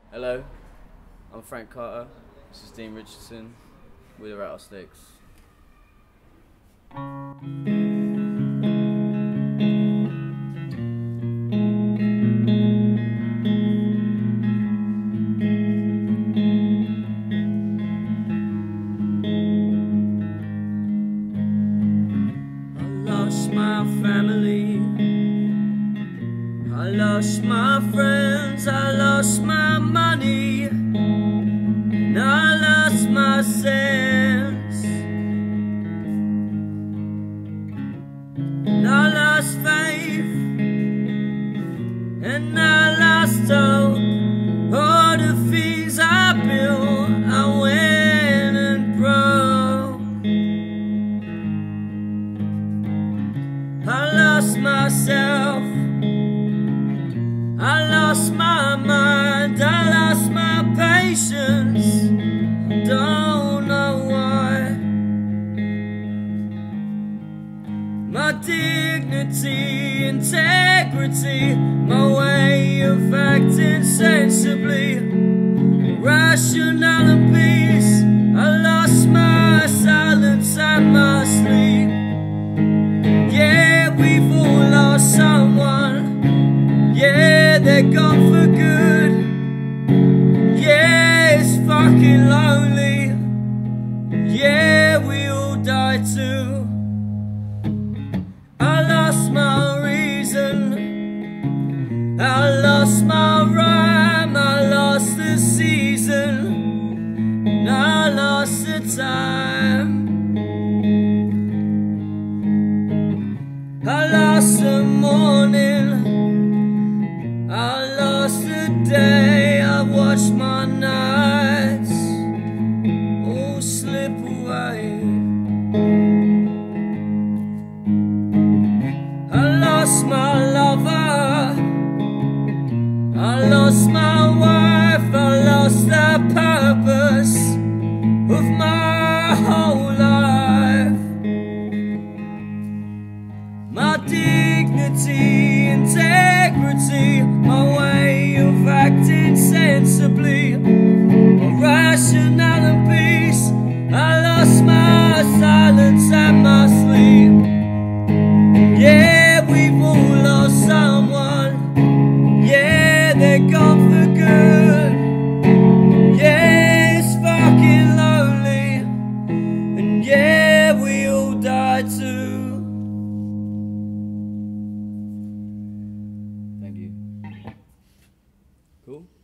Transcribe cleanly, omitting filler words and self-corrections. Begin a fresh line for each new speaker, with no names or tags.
Hello, I'm Frank Carter. This is Dean Richardson with the Rattlesnakes. I lost my family, I lost my friends, I lost my money, and I lost my sense, and I lost faith, and I lost hope. All the things I built, I went and broke. I lost myself, I lost my mind, I lost my patience, don't know why. My dignity, integrity, my way of acting sensibly, rational and peace. I lost my silence and my sleep. Yeah, we've all lost someone. Yeah, they're gone for good. Yeah, it's fucking lonely. Yeah, we all die too. I lost my reason, I lost my rhyme, I lost the season, and I lost the time. I lost the morning, I lost the day, I watched my nights all slip away. I lost my lover, I lost my wife, I lost the purpose of my whole life. My dignity, integrity, my way of acting sensibly, my rational and peace. I lost my silence and my sleep. Yeah, we've all lost someone. Yeah, they're gone for good. Yeah, it's fucking lonely, and yeah, we all die too. Thank you. Cool.